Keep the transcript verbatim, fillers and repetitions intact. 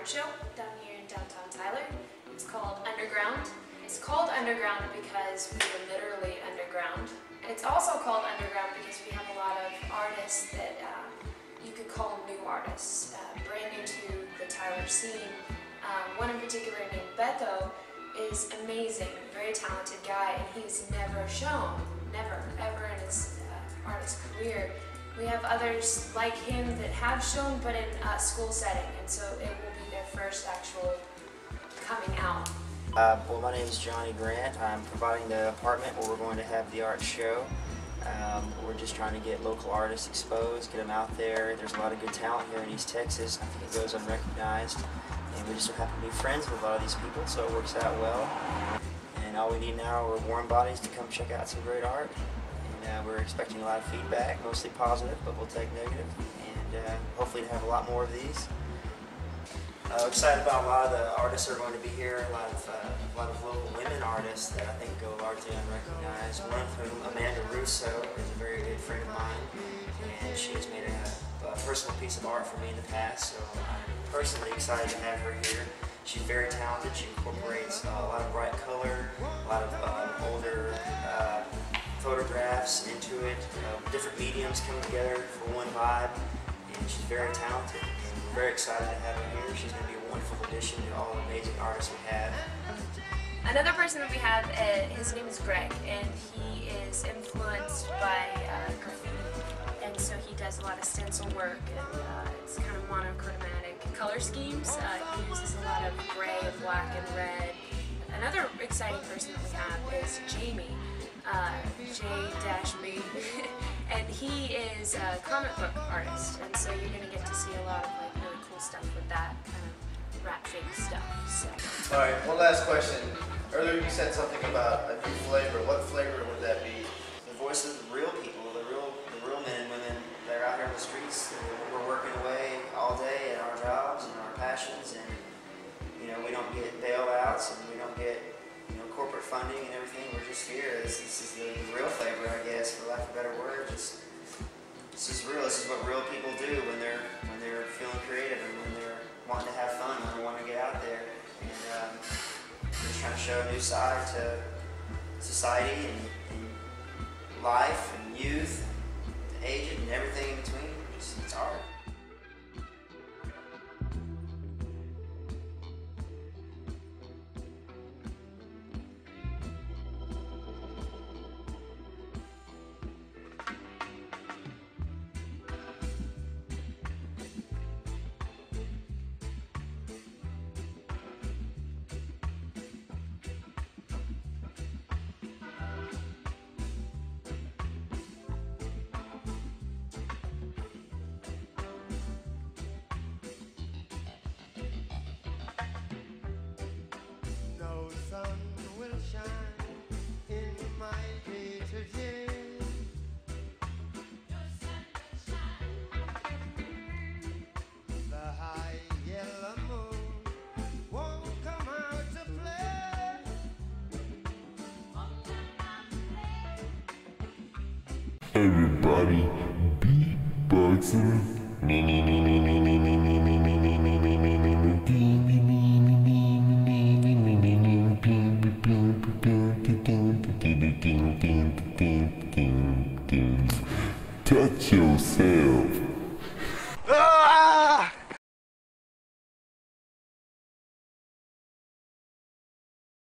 art show down here in downtown Tyler. It's called Underground. It's called Underground because we were literally underground. It's also called Underground because we have a lot of artists that uh, you could call new artists, uh, brand new to the Tyler scene. Um, one in particular named Beto is amazing, a very talented guy, and he's never shown, never, ever in his uh, artist career. We have others like him that have shown, but in a school setting, and so it will be their first actual coming out. Uh, well, my name is Johnny Grant. I'm providing the apartment where we're going to have the art show. Um, we're just trying to get local artists exposed, get them out there. There's a lot of good talent here in East Texas. I think it goes unrecognized. And we just so happen to be friends with a lot of these people, so it works out well. And all we need now are warm bodies to come check out some great art. And uh, we're expecting a lot of feedback, mostly positive, but we'll take negative. And uh, hopefully to have a lot more of these. Uh, excited about a lot of the artists that are going to be here, a lot of uh, a lot of local women artists that I think go largely unrecognized. One of whom, Amanda Russo, is a very good friend of mine, and she has made a, a personal piece of art for me in the past, so I'm personally excited to have her here. She's very talented. She incorporates uh, a lot of bright color, a lot of um, older uh, photographs into it, uh, different mediums coming together for one vibe, and she's very talented. We're very excited to have her here. She's going to be a wonderful addition to all the amazing artists we have. Another person that we have, uh, his name is Greg, and he is influenced by uh, graffiti. And so he does a lot of stencil work, and uh, it's kind of monochromatic color schemes. Uh, he uses a lot of gray and black and red. Another exciting person that we have is Jamie, uh, J-B, and he is a comic book artist, and so you're going to get to see a lot of like really cool stuff with that kind of rap fake stuff. So. All right, one last question. Earlier you said something about a new flavor. What flavor would that be? The voices of the real people, the real, the real men and women that are out here in the streets. We're working away all day at our jobs and our passions, and you know we don't get bailouts and we don't get you know corporate funding and everything. We're just here. This, this is the, the real flavor, I guess, for lack of a better word. Just this is real. This is what real people do when they're when they're feeling creative and when they're wanting to have fun, when they want to get out there. And um, we're just trying to show a new side to society and, and life and youth, and aged and everything in between. Just, it's art. Everybody beatboxing. Touch yourself.